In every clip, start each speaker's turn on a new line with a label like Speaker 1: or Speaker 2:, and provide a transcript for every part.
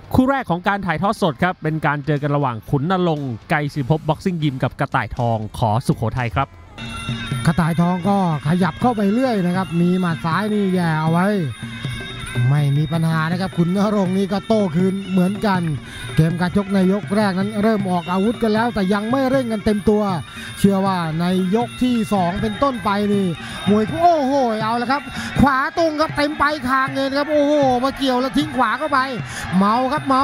Speaker 1: คู่แรกของการถ่ายทอดสดครับเป็นการเจอกันระหว่างขุนนรงค์ไกรศิภพบ็อกซิ่งยิมกับกระต่ายทองขอสุโขทัยครับ
Speaker 2: กระต่ายทองก็ขยับเข้าไปเรื่อยนะครับมีหมัดซ้ายนี่แย่เอาไว้ไม่มีปัญหานะครับขุนนรงค์นี่ก็โต้คืนเหมือนกันเกมการชกในยกแรกนั้นเริ่มออกอาวุธกันแล้วแต่ยังไม่เร่งกันเต็มตัวเชื่อว่าในยกที่2เป็นต้นไปนี่มวยโอ้โหเอาละครับขวาตรงครับเต็มไปคางเลยครับโอ้โหมาเกี่ยวแล้วทิ้งขวาเข้าไปเมาครับเมา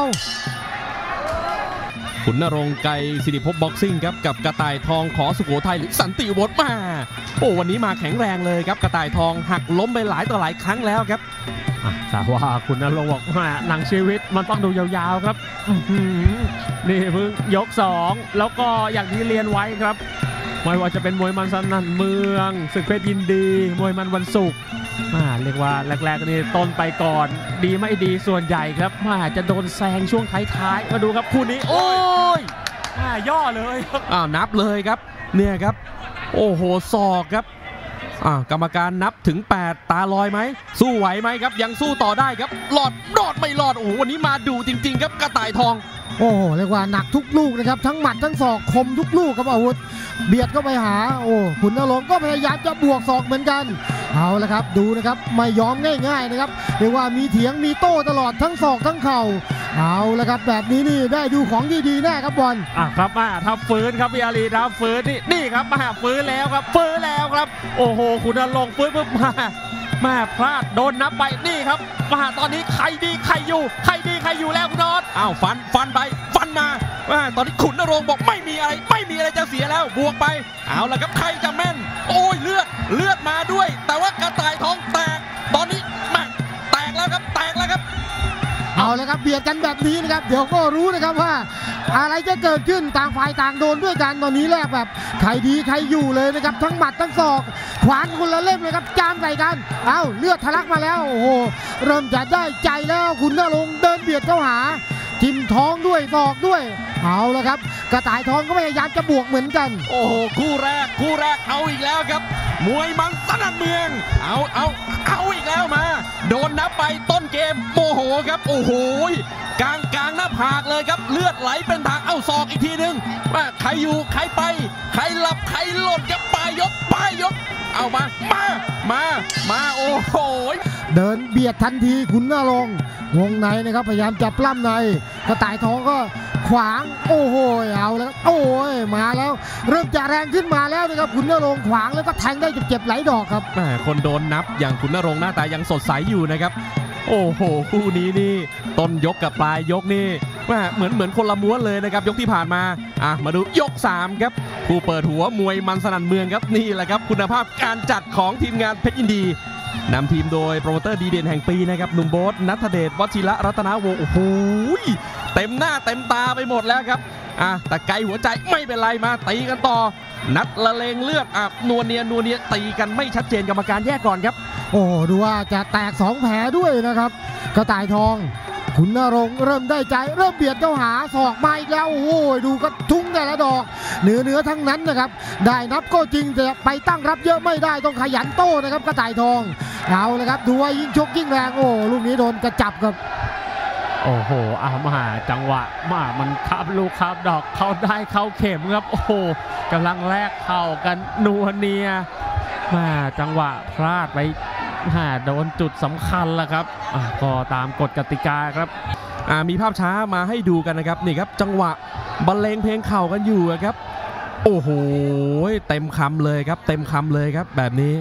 Speaker 1: ขุนนรงค์ไกรศิริภพบ็อกซิ่งครับกับกระต่ายทองขอสุโขทัยหรือสันติอุบลมาโอ้วันนี้มาแข็งแรงเลยครับกระต่ายทองหักล้มไปหลายต่อหลายครั้งแล้วครับแต่ว่าขุนนรงค์บอกว่าหนังชีวิตมันต้องดูยาวๆครับนี่เพิ่งยก2แล้วก็อย่างที่เรียนไว้ครับไม่ว่าจะเป็นมวยมันสนั่นเมืองศึกเพชรยินดีมวยมันวันศุกร์เรียกว่าแรกๆนี่ต้นไปก่อนดีไม่ดีส่วนใหญ่ครับจะโดนแซงช่วงท้ายๆมาดูครับคู่นี้โอ้ยย่อเลยนับเลยครับเนี่ยครับโอ้โหศอกครับกรรมการนับถึง8ตาลอยไหมสู้ไหวไหมครับยังสู้ต่อได้ครับรอดไม่รอดโอ้โหวันนี้มาดูจริงๆครับกระต่ายทอง
Speaker 2: โอ้โหเรียกว่าหนักทุกลูกนะครับทั้งหมัดทั้งศอกคมทุกลูกครับอาวุธเบียดเข้าไปหาขุนนรงค์ก็พยายามจะบวกศอกเหมือนกันเอาละครับดูนะครับไม่ยอมง่ายๆนะครับเรียกว่ามีเถียงมีโต้ตลอดทั้งศอกทั้งเข่าเอาละครับแบบนี้นี่ได้ดูของดีๆแน่ครับบอล
Speaker 1: ครับถ้าฟื้นครับพี่อารีถ้าฟื้นนี่ครับฟื้นแล้วครับฟื้นแล้วครับโอ้โหขุนนรงค์ฟื้นปุ๊บมาพลาดโดนนับไปนี่ครับตอนนี้ใครดีใครอยู่แล้วคุณนอตฟันไปฟันมาตอนนี้ขุนนรงค์บอกไม่มีอะไรจะเสียแล้วบวกไปเอาละครับใครจะแม่นโอ้ยเลือดมาด้วยแต่ว่ากระต่ายทองแตกตอนนี้แตกแล้วครับ
Speaker 2: เอาเลยครับเบียดกันแบบนี้นะครับเดี๋ยวก็รู้นะครับว่าอะไรจะเกิดขึ้นต่างฝ่ายต่างโดนด้วยกันตอนนี้แลกแบบใครดีใครอยู่เลยนะครับทั้งหมัดทั้งศอกขวานคนละเล่มเลยครับจามใส่กันเลือดทะลักมาแล้วโอ้โหเริ่มจะได้ใจแล้วขุนนรงค์เดินเบียดเข้าหาจิ้มท้องด้วยศอกด้วยเอาละครับกระต่ายทองก็พยายามจะบวกเหมือนกัน
Speaker 1: โอ้โหคู่แรกเอาอีกแล้วครับมวยมันสนั่นเมืองเอาอีกแล้วมาโดนนับไปต้นเกมโมโหครับโอ้โหกลางหน้าผากเลยครับเลือดไหลเป็นทางศอกอีกทีนึงว่าใครอยู่ใครไปใครหลับใครหล่นครับปลายยกเอามาโอ้โห
Speaker 2: เดินเบียดทันทีขุนนรงค์วงในนะครับพยายามจะปล้ำในกระต่ายทองก็ขวางโอ้โหเอาแล้วโอ้ยมาแล้วเริ่มจะแรงขึ้นมาแล้วนะครับขุนนรงค์ขวางแล้วก็แทงได้เจ็บหลายดอกครับ
Speaker 1: คนโดนนับอย่างขุนนรงค์หน้าตายังสดใสอยู่นะครับโอ้โหคู่นี้นี่ต้นยกกับปลายยกนี่เหมือนคนละม้วนเลยนะครับยกที่ผ่านมามาดูยก3ครับผู้เปิดหัวมวยมันสนั่นเมืองครับนี่แหละครับคุณภาพการจัดของทีมงานเพชรยินดีนำทีมโดยโปรโมเตอร์ดีเด่นแห่งปีนะครับหนุ่มโบ๊ทณัฐเดชวชิระรัตนวงศ์โอ้โหเต็มหน้าเต็มตาไปหมดแล้วครับแต่ไกลหัวใจไม่เป็นไรมาตีกันต่อนัดละเลงเลือดนวเนียตีกันไม่ชัดเจนกรรมการแยกก่อนครับ
Speaker 2: โอ้ดูว่าจะแตก2แผลด้วยนะครับกระต่ายทองขุนนรงค์เริ่มได้ใจเริ่มเบียดเข้าหาศอกมาอีกแล้วโอ้โหดูกระทุ้งแต่ละดอกเนื้อทั้งนั้นนะครับได้นับก็จริงแต่ไปตั้งรับเยอะไม่ได้ต้องขยันโต้นะครับกระต่ายทองเอาเลยครับดูว่ายิ่งชกยิ่งแรงโอ้ลูกนี้โดนกระจับครับ
Speaker 1: โอ้โหมาจังหวะมันคับลูกคับดอกเข้าได้เข้าเข็มครับโอ้โหกำลังแลกเข่ากันนัวเนียจังหวะพลาดไปโดนจุดสำคัญแล้วครับก็ตามกฎกติกาครับมีภาพช้ามาให้ดูกันนะครับนี่ครับจังหวะบรรเลงเพลงเข่ากันอยู่ครับโอ้โหเต็มคำเลยครับแบบนี้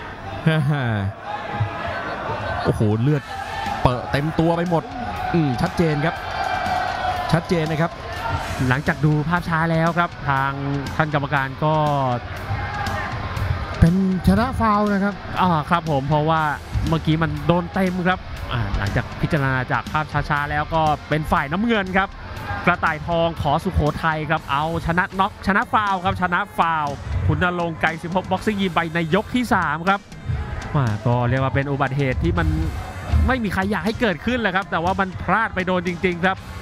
Speaker 1: โอ้โหเลือดเปิดเต็มตัวไปหมดชัดเจนครับชัดเจนนะครับหลังจากดูภาพช้าแล้วครับทางท่านกรรมการก็
Speaker 2: เป็นชนะฟาวล์นะครับ
Speaker 1: ครับผมเพราะว่าเมื่อกี้มันโดนเต็มครับหลังจากพิจารณาจากภาพช้าๆแล้วก็เป็นฝ่ายน้ำเงินครับกระต่ายทองขอสุโขทัยครับเอาชนะน็อกชนะฟาวล์ครับชนะฟาวล์ขุนนรงค์ไกรศิภพบ็อกซิ่งยิมไปในยกที่3ครับก็เรียกว่าเป็นอุบัติเหตุที่มันไม่มีใครอยากให้เกิดขึ้นแหละครับแต่ว่ามันพลาดไปโดนจริงๆครับ